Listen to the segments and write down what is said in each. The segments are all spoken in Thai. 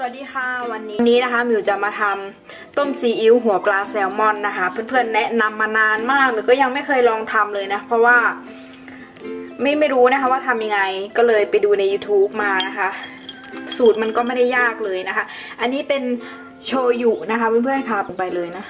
วัสดีค่ะวันนี้นะคะมิวจะมาทำต้มซีอิ๊วหัวปลาแซลมอนนะคะเพื่อนๆแนะนำมานานมากมิวก็ยังไม่เคยลองทำเลยนะเพราะว่าไม่รู้นะคะว่าทำยังไงก็เลยไปดูใน YouTube มานะคะสูตรมันก็ไม่ได้ยากเลยนะคะอันนี้เป็นโชยุนะคะเพื่อนๆค่ะไปเลยนะ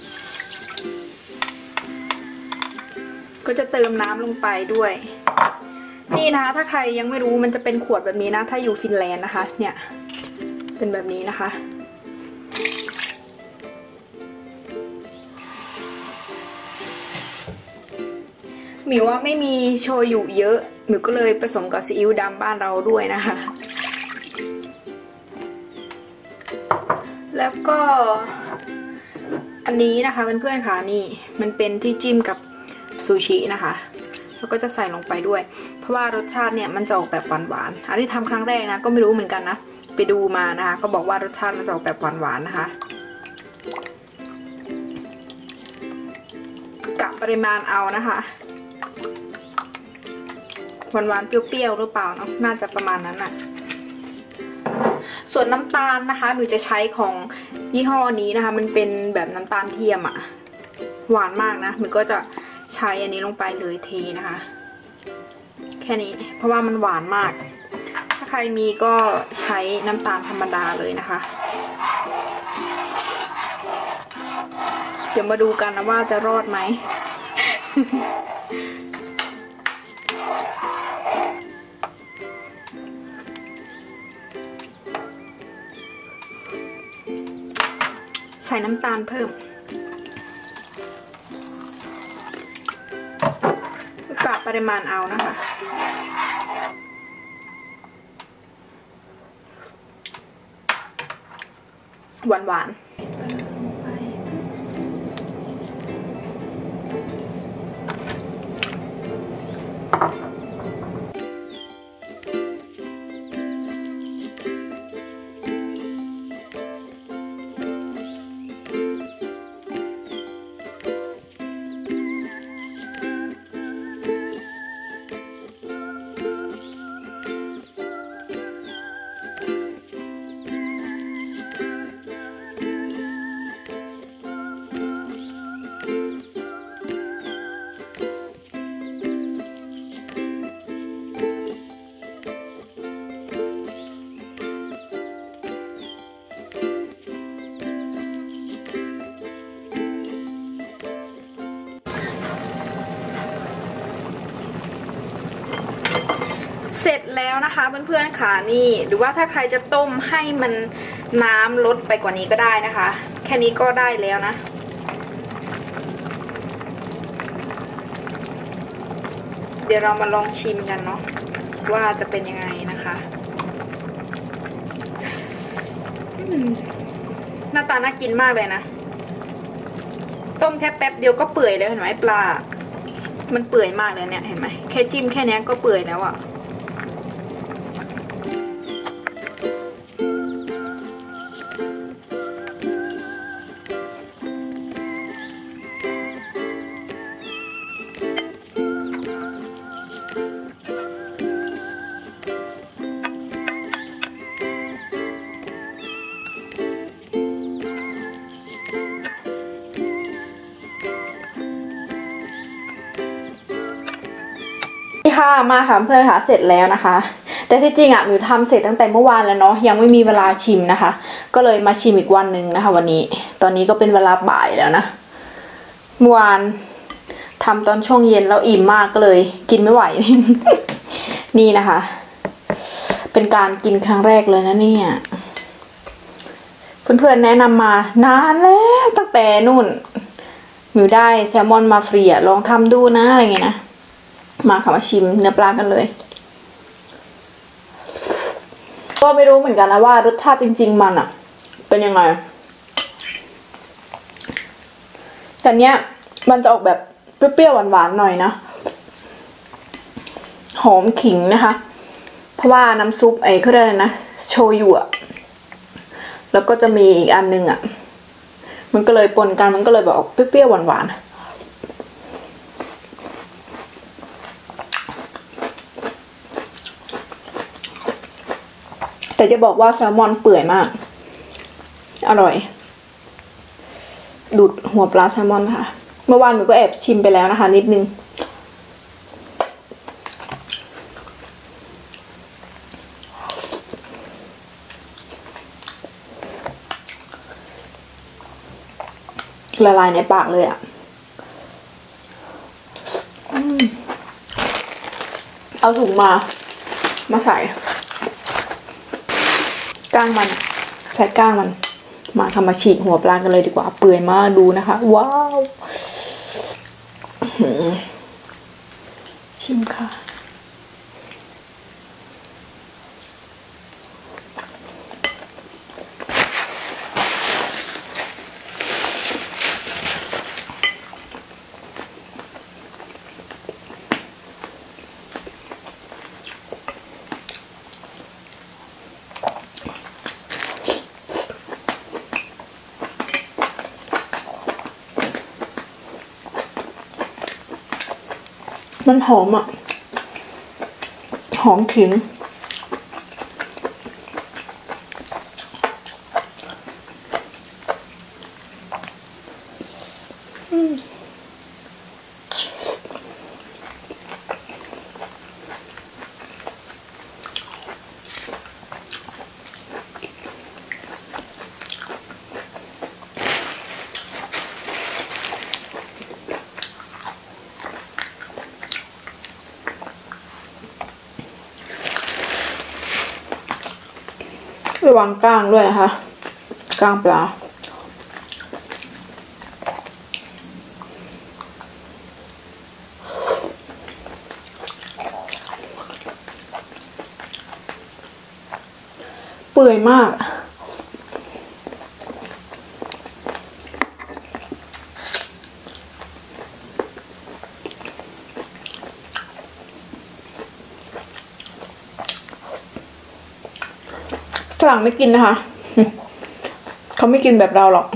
ก็จะเติมน้ำลงไปด้วยนี่นะคะถ้าใครยังไม่รู้มันจะเป็นขวดแบบนี้นะถ้าอยู่ฟินแลนด์นะคะเนี่ยเป็นแบบนี้นะคะหมิวว่าไม่มีโชยุเยอะหมิวก็เลยผสมกับซีอิ๊วดำบ้านเราด้วยนะคะแล้วก็อันนี้นะคะเพื่อนๆค่ะนี่มันเป็นที่จิ้มกับซูชินะคะแล้วก็จะใส่ลงไปด้วยเพราะว่ารสชาติเนี่ยมันจะออกแบบหวานๆอันนี้ทำครั้งแรกนะก็ไม่รู้เหมือนกันนะไปดูมานะคะก็บอกว่ารสชาติมันจะออกแบบหวานๆนะคะกะปริมาณเอานะคะหวานๆเปรี้ยวๆหรือเปล่าเนาะน่าจะประมาณนั้นน่ะส่วนน้ำตาลนะคะมิวจะใช้ของยี่ห้อนี้นะคะมันเป็นแบบน้ำตาลเทียมอะหวานมากนะมิวก็จะใช้อันนี้ลงไปเลยเทนะคะแค่นี้เพราะว่ามันหวานมากถ้าใครมีก็ใช้น้ำตาลธรรมดาเลยนะคะเดี๋ยวมาดูกันนะว่าจะรอดไหม ใส่น้ำตาลเพิ่มกะปริมาณเอานะคะหวานๆเสร็จแล้วนะคะเพื่อนๆค่ะนี่หรือว่าถ้าใครจะต้มให้มันน้ำลดไปกว่านี้ก็ได้นะคะแค่นี้ก็ได้แล้วนะเดี๋ยวเรามาลองชิมกันเนาะว่าจะเป็นยังไงนะคะหน้าตาน่ากินมากเลยนะต้มแค่แป๊บเดียวก็เปื่อยแล้วเห็นไหมปลามันเปื่อยมากเลยเนี่ยเห็นไหมแค่จิ้มแค่นี้ก็เปื่อยแล้วอะค่ะมาค่ะเพื่อนค่ะเสร็จแล้วนะคะแต่ที่จริงอ่ะมิวทำเสร็จตั้งแต่เมื่อวานแล้วเนาะยังไม่มีเวลาชิมนะคะก็เลยมาชิมอีกวันหนึ่งนะคะวันนี้ตอนนี้ก็เป็นเวลาบ่ายแล้วนะเมื่อวานทำตอนช่วงเย็นแล้วอิ่มมากก็เลยกินไม่ไหว นี่นะคะเป็นการกินครั้งแรกเลยนะเนี่ยเพื่อนๆแนะนำมานานแล้วตั้งแต่นู่นมิวได้แซลมอนมาฟรีอ่ะลองทำดูนะอะไรเงี้ยนะมาค่ะมาชิมเนื้อปลากันเลยก็ไม่รู้เหมือนกันนะว่ารสชาติจริงๆมันอ่ะเป็นยังไงแต่เนี้ยมันจะออกแบบเปรี้ยวๆหวานๆหน่อยนะหอมขิงนะคะเพราะว่าน้ำซุปเขาเรียกอะไรนะโชยุอ่ะแล้วก็จะมีอีกอันนึงอ่ะมันก็เลยปนกันมันก็เลยแบบออกเปรี้ยวๆหวานๆ อแต่จะบอกว่าแซลมอนเปื่อยมาก อร่อย ดูดหัวปลาแซลมอนค่ะ เมื่อวานหนูก็แอบชิมไปแล้วนะคะนิดนึงละลายในปากเลยอ่ะเอาถุงมาใส่ก้างมันใส่ก้างมันมาทำมาฉีกหัวปลากันเลยดีกว่าเปื่อยมากดูนะคะว้าวชิมค่ะมันหอมอ่ะหอมขิงระวังก้างด้วยนะคะก้างปลาเปื่อยมากฝรั่งไม่กินนะคะ เขาไม่กินแบบเราหรอก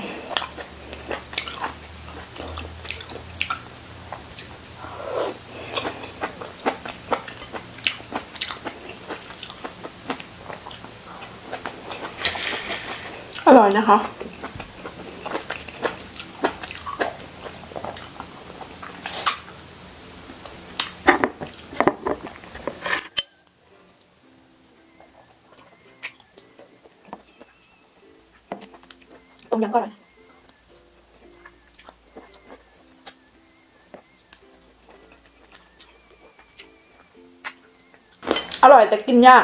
อร่อยนะคะต้มยำก็อร่อยอร่อยแต่กินยาก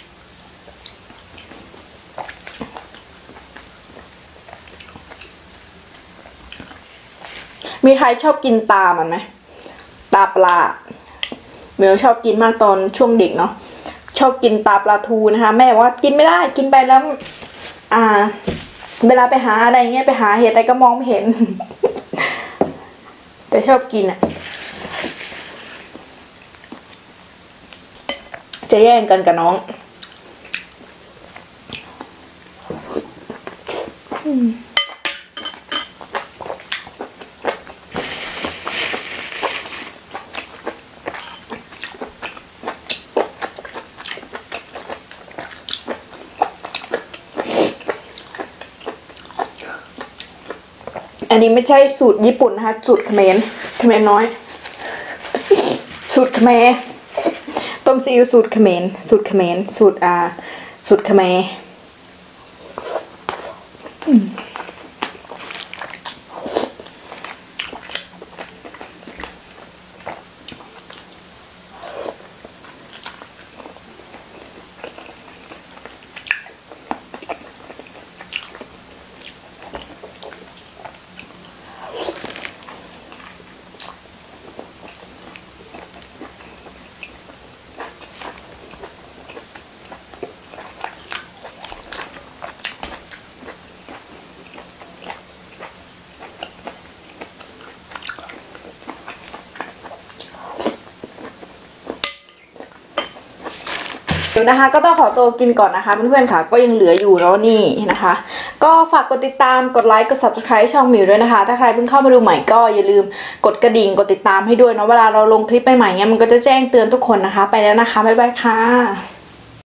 มีใครชอบกินตามันไหมตาปลาเมลชอบกินมากตอนช่วงเด็กเนาะชอบกินตาปลาทูนะคะแม่บอกว่ากินไม่ได้กินไปแล้วเวลาไปหาอะไรเงี้ยไปหาเห็ดอะไรก็มองไม่เห็น แต่ชอบกินอ่ะจะแย่งกันกับน้องอันนี้ไม่ใช่สูตรญี่ปุ่นนะคะสูตรเขมรน้อยสูตรเขมรต้มซีอิ๊วสูตรเขมรสูตรเขมรสูตรเขมรนะคะก็ต้องขอตัวกินก่อนนะคะเพื่อนๆค่ะก็ยังเหลืออยู่แล้วนี่นะคะก็ฝากกดติดตามกดไลค์กด subscribe ช่องหมิวด้วยนะคะถ้าใครเพิ่งเข้ามาดูใหม่ก็อย่าลืมกดกระดิ่งกดติดตามให้ด้วยเนาะเวลาเราลงคลิปใหม่ๆเงี้ยมันก็จะแจ้งเตือนทุกคนนะคะไปแล้วนะคะบ๊ายบายค่ะ